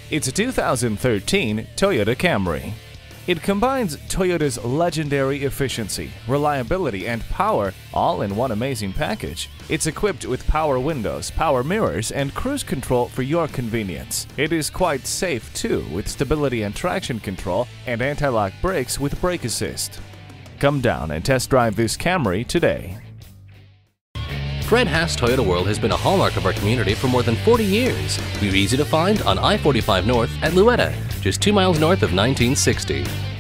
It's a 2013 Toyota Camry. It combines Toyota's legendary efficiency, reliability, and power all in one amazing package. It's equipped with power windows, power mirrors, and cruise control for your convenience. It is quite safe too, with stability and traction control and anti-lock brakes with brake assist. Come down and test drive this Camry today. Fred Haas Toyota World has been a hallmark of our community for more than 40 years. We're easy to find on I-45 North at Louetta, just 2 miles north of 1960.